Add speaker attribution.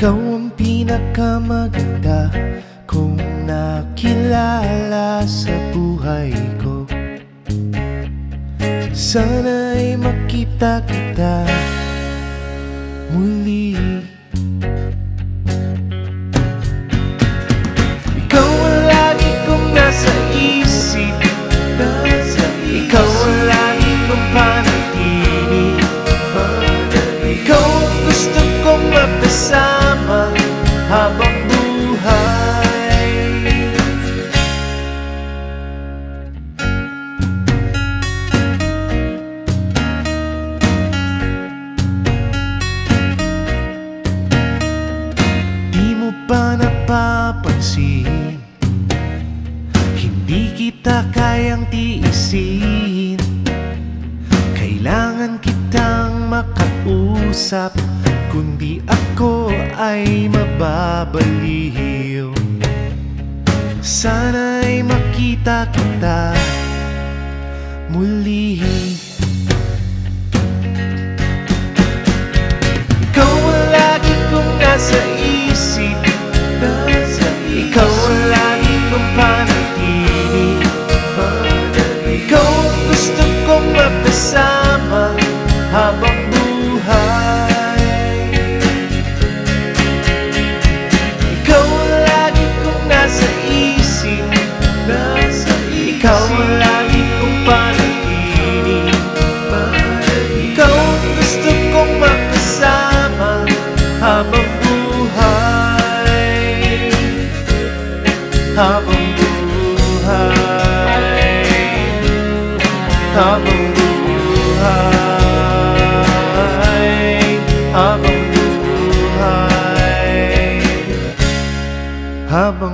Speaker 1: Ikaw ang pinakamaganda kong nakilala sa buhay ko. Sana'y makita kita muli. Ikaw ang lagi kong nasa isip, ikaw ang lagi kong panaginip. Ikaw ang gusto kong makasama habang buhay. Di mo ba napapansin, hindi kita kayang tiisin. Kailangan kitang makausap, kundi ako ay mababaliw. Sana'y makita kita muli. Ikaw ang lagi kong nasa isip, ikaw ang lagi kong panaginip. Ikaw ang gusto kong makasama habang buhay. Ikaw ang lagi kong nasa isip, ikaw ang lagi kong panaginip. Ikaw ang gusto kong makasama habang buhay. Habang buhay, habang buhay, habang buhay, habang